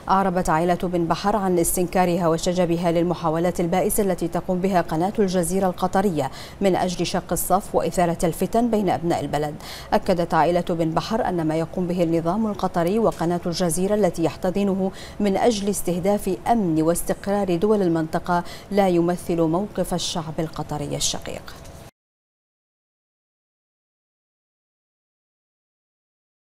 أعربت عائلة بن بحر عن استنكارها وشجبها للمحاولات البائسة التي تقوم بها قناة الجزيرة القطرية من أجل شق الصف وإثارة الفتن بين أبناء البلد. أكدت عائلة بن بحر أن ما يقوم به النظام القطري وقناة الجزيرة التي يحتضنه من أجل استهداف أمن واستقرار دول المنطقة لا يمثل موقف الشعب القطري الشقيق.